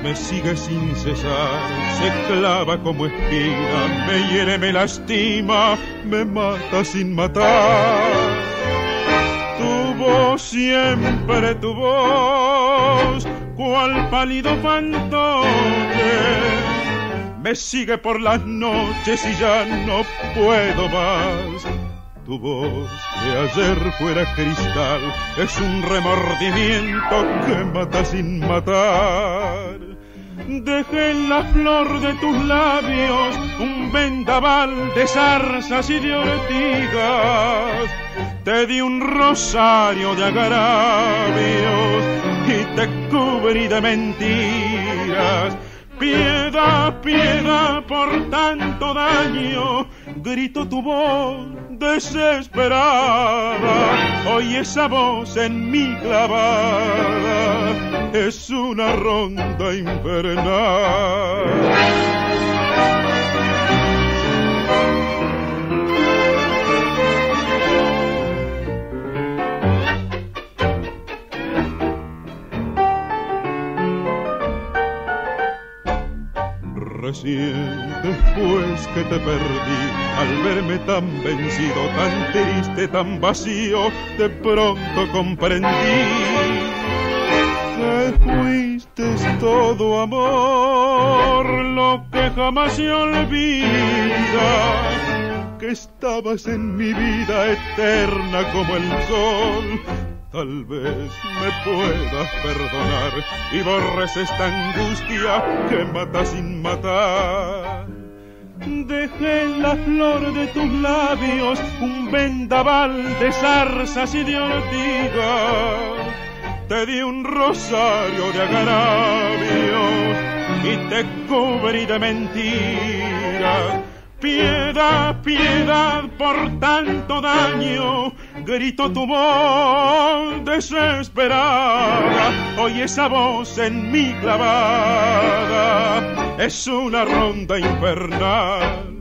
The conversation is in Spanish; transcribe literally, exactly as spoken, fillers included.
me sigue sin cesar, se clava como espina, me hiere, me lastima, me mata sin matar. Tu voz, siempre tu voz, cual pálido fantoche, me sigue por las noches y ya no puedo más. Tu voz de ayer fuera cristal, es un remordimiento que mata sin matar. Dejé en la flor de tus labios un vendaval de zarzas y de ortigas. Te di un rosario de agravios y te cubrí de mentiras. Piedad, piedad por tanto daño, gritó tu voz desesperada. Hoy esa voz en mí clavada es una ronda infernal. Recién después que te perdí, al verme tan vencido, tan triste, tan vacío, de pronto comprendí que fuiste todo amor, lo que jamás se olvida, que estabas en mi vida eterna como el sol. Tal vez me puedas perdonar y borres esta angustia que mata sin matar. Dejé en la flor de tus labios un vendaval de zarzas y de ortigas. Te di un rosario de agravios y te cubrí de mentiras. Piedad, piedad por tanto daño, gritó tu voz desesperada. Hoy esa voz en mí clavada es una ronda infernal.